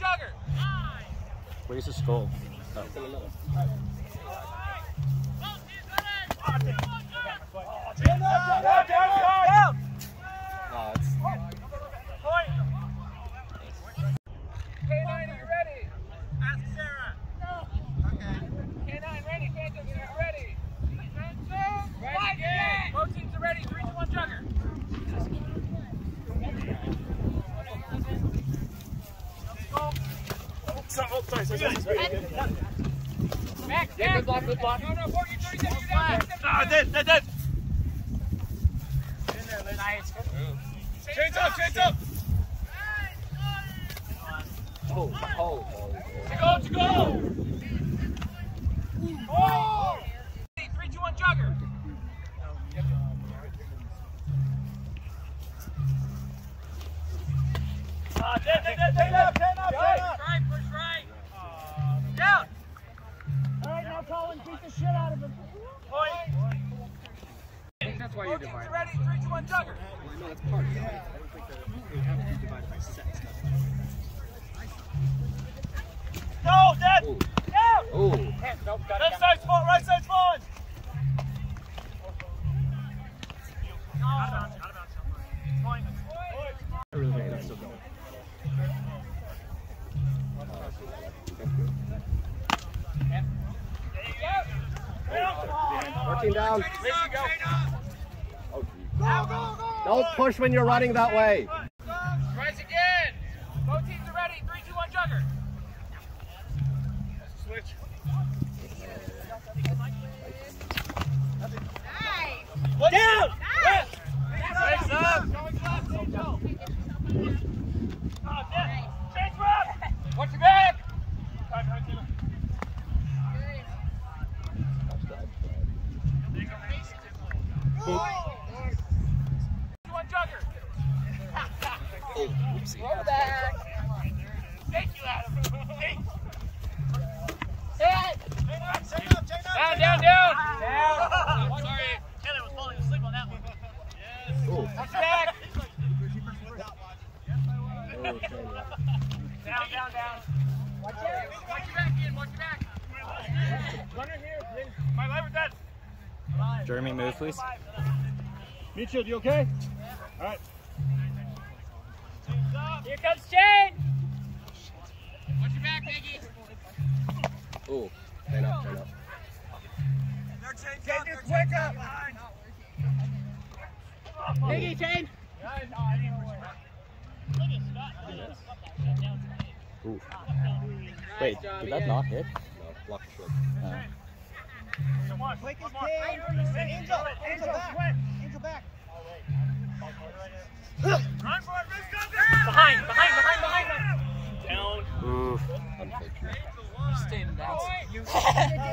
jugger. Where's the skull? Oh. Down. Oh, it's... Point. Canine, are you ready? Ask Sarah. Okay. Canine, ready. Canton, are you ready? Right again. Both teams are ready. 3, 2, 1, jugger. Back, yeah, good block, good block. No, 40, 30 seconds, you're down. Ah, dead. In there, Liz. Nice. Chains up. Oh. To go. Oh! 3, 2, 1, jugger. Dead. Right, push right. Down. All right, now Colin, beat the shit out of him. Point. I think that's why you divide. Ready, 3, 2, 1, jugger. Well, I know that's part of it. I don't think that it would have to be divided by sets. No, dead. Ooh. Down. Ooh. Left side's falling, right side's falling. Out of bounds. Point. I really think that's still going. Working down. Oh, geez. Don't push when you're running that way. Rise again. Both teams are ready. 3, 2, 1, jugger. Switch. Nice. Down. Nice. Legs up. Oh, dead. Change left. Watch your back. One jugger. Oh, oopsie. Roll back. Thank you, Adam. Hit. Chain up. Down. Sorry. Taylor was falling asleep on that one. Yes. Ooh. Watch your back. Down. Watch your back, Ian. Watch your back. Runner here. My life is dead. Jeremy, move, please. Mitchell, you okay? All right. Here comes Shane. Watch your back, Maggie. Ooh. Turn up. Get this quick up. Maggie, Shane. Ooh. Wait, did that not hit? No, block short. Quick as Angel back. Angel back. Run for it, Riz, go down! Behind. Down. Ooh. Unfortunate. Staying down.